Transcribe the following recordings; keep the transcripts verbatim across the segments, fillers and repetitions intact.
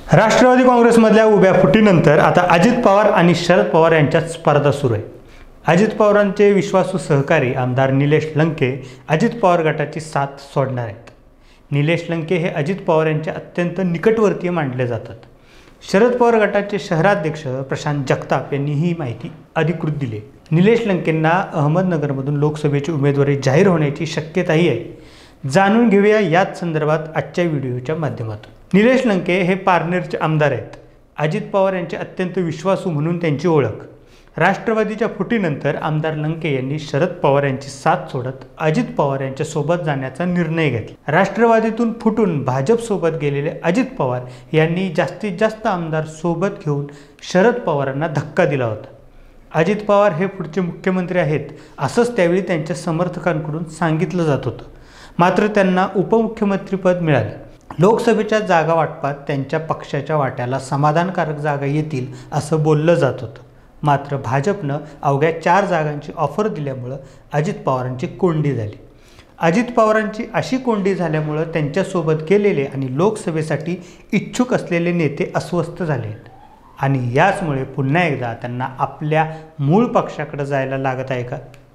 राष्ट्रवादी काँग्रेसमधल्या उभ्या फुटीनंतर आता अजित पवार आणि शरद पवार यांच्यात स्पर्धा सुरू आहे। अजित पवारांचे विश्वासू सहकारी आमदार निलेश लंके अजित पवार गटाची साथ सोडणार आहेत। निलेश लंके हे अजित पवार यांच्या अत्यंत निकटवर्तीय मानले जातात। शरद पवार गटाचे शहराध्यक्ष प्रशांत जगताप यांनी ही माहिती अधिकृत दिली। निलेश लंकेंना अहमदनगरमधून लोकसभेची उमेदवारी जाहीर होण्याची शक्यताही आहे। जाणून घेऊया याच संदर्भात आजच्या व्हिडिओच्या माध्यमातून। निलेश लंके हे पारनेरचे आमदार आहेत। अजित पवार यांचे अत्यंत विश्वासू म्हणून त्यांची ओळख। राष्ट्रवादीच्या फुटीनंतर आमदार लंके यांनी शरद पवार यांची साथ सोडत अजित पवार यांच्या सोबत जाण्याचा निर्णय घेतला। राष्ट्रवादीतून फुटून भाजप सोबत गेलेले अजित पवार यांनी जास्तीत जास्त आमदार सोबत घेऊन शरद पवारांना धक्का दिला होता। अजित पवार हे पुढचे मुख्यमंत्री आहेत असंच त्यावेळी त्यांच्या समर्थकांकडून सांगितलं जात होतं। मात्र त्यांना उपमुख्यमंत्रीपद मिळाले। लोकसभेच्या जागा वाटपात त्यांच्या पक्षाच्या वाट्याला समाधानकारक जागा येतील असं बोललं जात होतं। मात्र भाजपनं अवघ्या चार जागांची ऑफर दिल्यामुळं अजित पवारांची कोंडी झाली। अजित पवारांची अशी कोंडी झाल्यामुळं त्यांच्यासोबत गेलेले आणि लोकसभेसाठी इच्छुक असलेले नेते अस्वस्थ झाले आहेत आणि याचमुळे पुन्हा एकदा त्यांना आपल्या मूळ पक्षाकडे जायला लागत आहे का?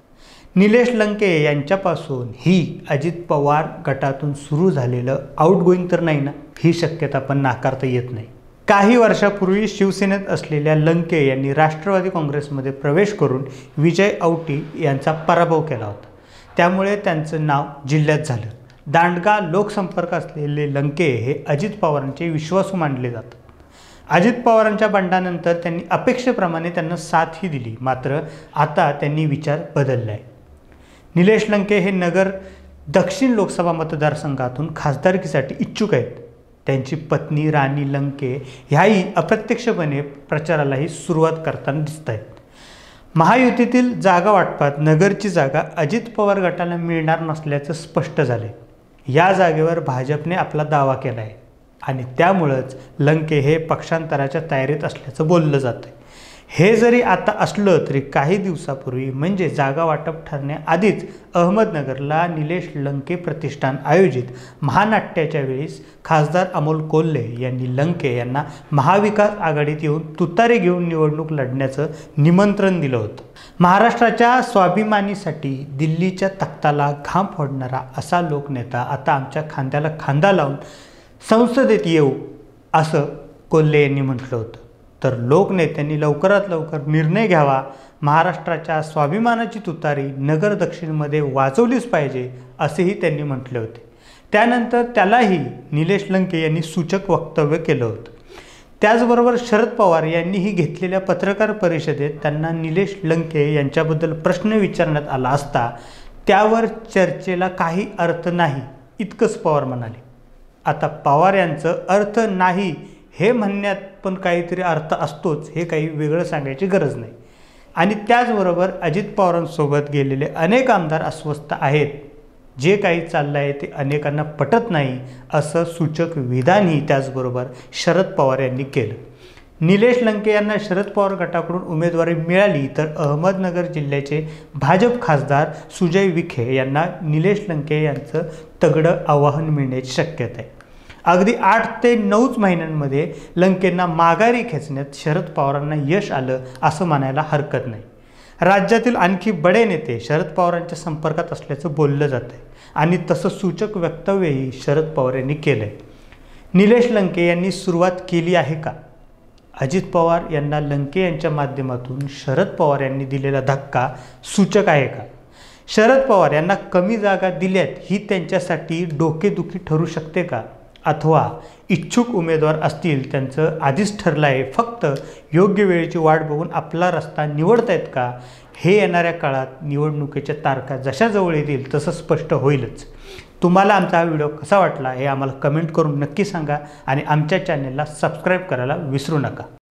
निलेश लंके यांच्यापासून ही अजित पवार गटातून सुरू झालेलं आउटगोईंग तर नाही ना, ही शक्यता पण नाकारता येत नाही। काही वर्षापूर्वी शिवसेनेत असलेल्या लंके यांनी राष्ट्रवादी काँग्रेसमध्ये प्रवेश करून विजय औटी यांचा पराभव केला होता। त्यामुळे त्यांचं नाव जिल्ह्यात झालं। दांडगा लोकसंपर्क असलेले लंके हे अजित पवारांचे विश्वासू मानले जातात। अजित पवारांच्या बंडानंतर त्यांनी अपेक्षेप्रमाणे त्यांना साथही दिली। मात्र आता त्यांनी विचार बदलला आहे। निलेश लंके हे नगर दक्षिण लोकसभा मतदारसंघातून खासदारकीसाठी इच्छुक आहेत। त्यांची पत्नी राणी लंके ह्याही अप्रत्यक्षपणे प्रचारालाही सुरुवात करताना दिसत आहेत। महायुतीतील जागा वाटपात नगरची जागा अजित पवार गटाला मिळणार नसल्याचं स्पष्ट झाले। या जागेवर भाजपने आपला दावा केला आहे आणि त्यामुळेच लंके हे पक्षांतराच्या तयारीत असल्याचं बोललं जातं। हे जरी आता असलं तरी काही दिवसापूर्वी म्हणजे जागा वाटप ठरण्याआधीच अहमदनगरला निलेश लंके प्रतिष्ठान आयोजित महानाट्याच्या वेळेस खासदार अमोल कोल्हे यांनी लंके यांना महाविकास आघाडीत येऊन तुतारे घेऊन निवडणूक लढण्याचं निमंत्रण दिलं होतं। महाराष्ट्राच्या स्वाभिमानीसाठी दिल्लीच्या तख्ताला घाम फोडणारा असा लोकनेता आता आमच्या खांद्याला खांदा लावून संसदेत येऊ असं कोल्हे यांनी म्हटलं होतं। तर लोकनेत्यांनी लवकरात लवकर निर्णय घ्यावा। महाराष्ट्राच्या स्वाभिमानाची तुतारी नगर दक्षिणमध्ये वाजवलीच पाहिजे असेही त्यांनी म्हटले होते। त्यानंतर त्यालाही निलेश लंके यांनी सूचक वक्तव्य केलं होतं। त्याचबरोबर शरद पवार यांनीही घेतलेल्या पत्रकार परिषदेत त्यांना निलेश लंके यांच्याबद्दल प्रश्न विचारण्यात आला असता त्यावर चर्चेला काही अर्थ नाही इतकंच पवार म्हणाले। आता पवार यांचं अर्थ नाही हे म्हणण्यात पण काहीतरी अर्थ असतोच, हे काही वेगळं सांगायची गरज नाही। आणि त्याचबरोबर अजित पवारांसोबत गेलेले अनेक आमदार अस्वस्थ आहेत। जे काही चाललं आहे ते अनेकांना पटत नाही असं सूचक विधानही त्याचबरोबर शरद पवार यांनी केलं। निलेश लंके यांना शरद पवार गटाकडून उमेदवारी मिळाली तर अहमदनगर जिल्ह्याचे भाजप खासदार सुजय विखे यांना निलेश लंके यांचं तगडं आव्हान मिळण्याची शक्यता आहे। अगदी आठ ते नऊच महिन्यांमध्ये लंकेंना माघारी खेचण्यात शरद पवारांना यश आलं असं म्हणायला हरकत नाही। राज्यातील आणखी बडे नेते शरद पवारांच्या संपर्कात असल्याचं बोललं जात आहे आणि तसं सूचक वक्तव्यही शरद पवार यांनी केलं आहे। निलेश लंके यांनी सुरुवात केली आहे का? अजित पवार यांना लंके यांच्या माध्यमातून शरद पवार यांनी दिलेला धक्का सूचक आहे का? शरद पवार यांना कमी जागा दिल्यात ही त्यांच्यासाठी डोकेदुखी ठरू शकते का? अथवा इच्छुक उमेदवार असतील त्यांचं आधीच ठरलं आहे, फक्त योग्य वेळेची वाट बघून आपला रस्ता निवडतायत का? हे येणाऱ्या काळात निवडणुकीच्या तारखा जशा जवळ येतील तसं स्पष्ट होईलच। तुम्हाला आमचा हा व्हिडिओ कसा वाटला हे आम्हाला कमेंट करून नक्की सांगा आणि आमच्या चॅनेलला सबस्क्राईब करायला विसरू नका।